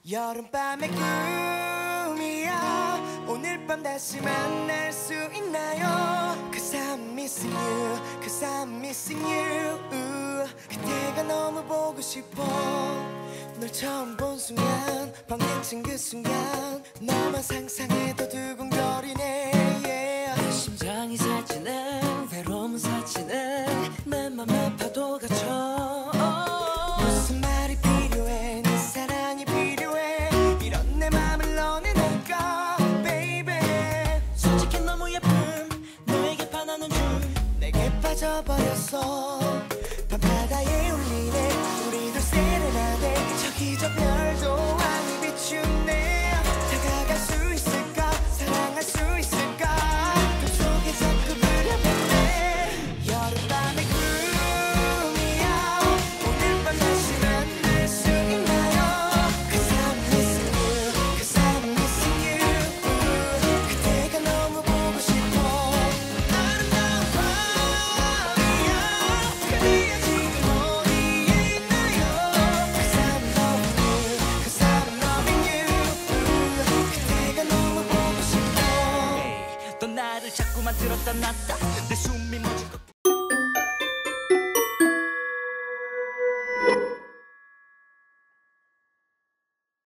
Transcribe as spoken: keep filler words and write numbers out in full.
여름밤의 꿈이야 오늘 밤 다시 만날 수 있나요? Cause I'm missing you, cause I'm missing you. 그때가 너무 보고 싶어. 널 처음 본 순간 방해친 그 순간 너만 상상해도 두근거리네 yeah. 심장이 사치는 외로움은 사치는 내 맘에 파도가 쳐 무슨 말이 필요해 네 사랑이 필요해 이런 내 맘을 너는 알까 baby. 솔직히 너무 예쁜 너에게 반하는 줄 내게 빠져버렸어. 밤바다에 울리네 우리들 세레나데 저기 저 별도 안 비추네. 다가갈 수 있을까 사랑할 수 있을까 그 속에 자꾸 그려보네. 여름밤의 꿈이야 오늘 밤 다시 만날 수 있나요? Cause I'm missing you, cause I'm missing you. 그때가 너무 보고 싶어. 아름다운 밤이야 그대여 지금 어디에 있나요? Cause I'm loving you, cause I'm loving you. 그때가 너무 보고 싶어. 넌 나를 자꾸만 들었다 놨다 내 숨이 멎을 것